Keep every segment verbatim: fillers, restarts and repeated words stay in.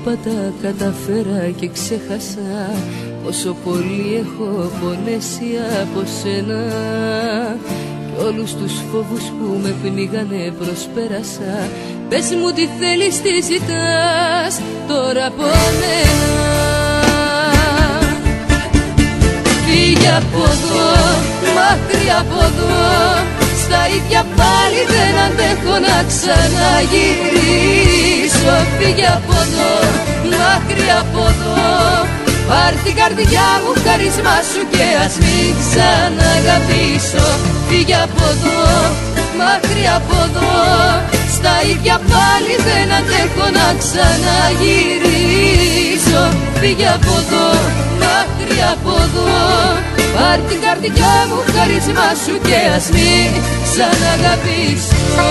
είπα τα καταφέρα και ξέχασα πόσο πολύ έχω πονέσει από σένα. Κι όλους τους φόβους που με πνίγανε προσπέρασα. Πες μου τι θέλεις, τι ζητάς τώρα από μένα. Φύγε από εδώ, μακριά από εδώ, στα ίδια πάλι δεν αντέχω να ξαναγυρίσω. Φύγε από εδώ, μακριά από εδώ, πάρ' την καρδιά μου, χαρισμά σου και ας μην ξαναγαπήσω. Φύγε από εδώ, μακριά από εδώ, στα ίδια πάλι δεν αντέχω να ξαναγυρίσω. Φύγε από εδώ, μακριά από εδώ, πάρ' την καρδιά μου, χαρισμά σου και ας μην ξαναγαπήσω.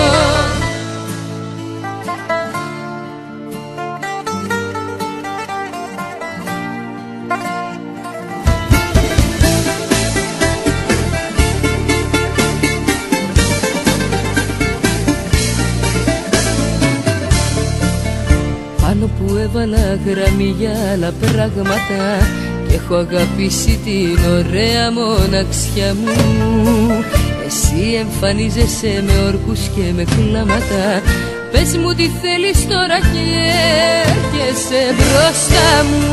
Πάνω που έβαλα γραμμή για άλλα πράγματα κι έχω αγαπήσει την ωραία μοναξιά μου, εσύ εμφανίζεσαι με όρκους και με κλάματα. Πες μου τι θέλεις τώρα και έρχεσαι μπροστά μου.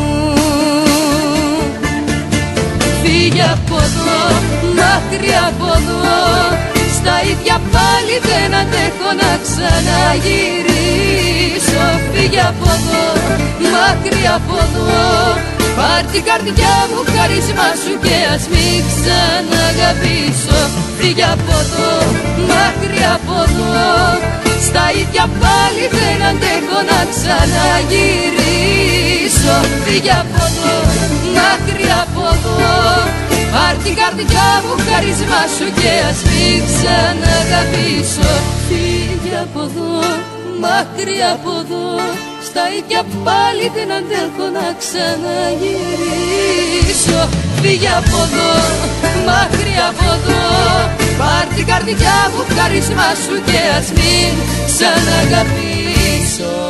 Φύγε από εδώ, μακριά από εδώ, στα ίδια πάλι δεν αντέχω να ξαναγυρίσω. Φύγε από εδώ, μακριά από εδώ, πάρ' την καρδιά μου, χαρισμά σου και ας μην ξαναγαπήσω. Φύγε από εδώ, μακριά από εδώ, στα ίδια πάλι δεν αντέχω να ξαναγυρίσω. Φύγε από εδώ, μακριά από εδώ, πάρ' την καρδιά μου, χαρισμά σου και ας μην ξαναγαπήσω. Φύγε από εδώ, μακριά από εδώ, στα ίδια πάλι δεν αντέχω να ξαναγυρίσω. Φύγε από εδώ, μακριά από εδώ, πάρ' την καρδιά μου, χαρισμά σου και ας μην ξαναγαπήσω.